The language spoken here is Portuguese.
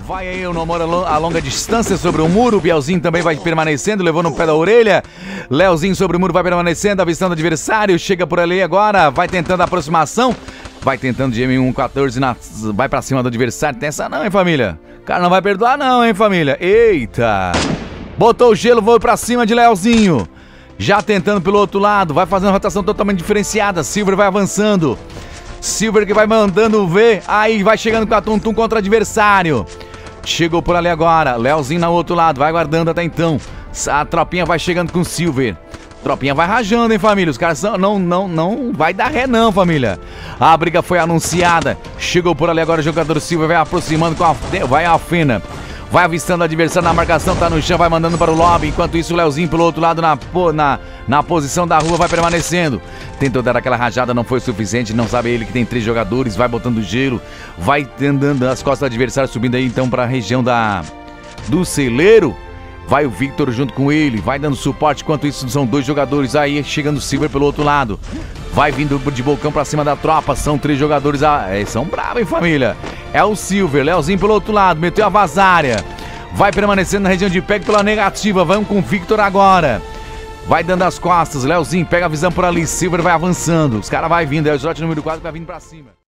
Vai aí o namoro a longa distância sobre o muro. O Bielzinho também vai permanecendo, levou no pé da orelha. Leozinho sobre o muro vai permanecendo, avistando o adversário. Chega por ali agora, vai tentando a aproximação. Vai tentando de M114, vai pra cima do adversário. Tem essa não, hein, família? O cara não vai perdoar não, hein, família? Eita! Botou o gelo, foi pra cima de Leozinho. Já tentando pelo outro lado, vai fazendo rotação totalmente diferenciada. Silver vai avançando. Silver que vai mandando ver. Aí vai chegando com a Tum-Tum contra o adversário. Chegou por ali agora. Leozinho no outro lado, vai guardando até então. A tropinha vai chegando com o Silver. Tropinha vai rajando, hein, família? Os caras não vai dar ré não, família. A briga foi anunciada. Chegou por ali agora o jogador Silver, vai aproximando com vai a Fena. Vai avistando o adversário na marcação, tá no chão, vai mandando para o lobby. Enquanto isso, o Leozinho pelo outro lado na posição da rua vai permanecendo. Tentou dar aquela rajada, não foi o suficiente. Não sabe ele que tem 3 jogadores, vai botando gelo. Vai andando as costas do adversário, subindo aí então para a região do celeiro. Vai o Victor junto com ele, vai dando suporte. Enquanto isso, são 2 jogadores aí, chegando o Silver pelo outro lado. Vai vindo de bocão pra cima da tropa. São 3 jogadores, são bravos, hein, família? É o Silver, Leozinho pelo outro lado, meteu a vazária. Vai permanecendo na região de peg pela negativa. Vamos com o Victor agora. Vai dando as costas, Leozinho pega a visão por ali. Silver vai avançando, os caras vai vindo, é o slot número 4 que vai vindo pra cima.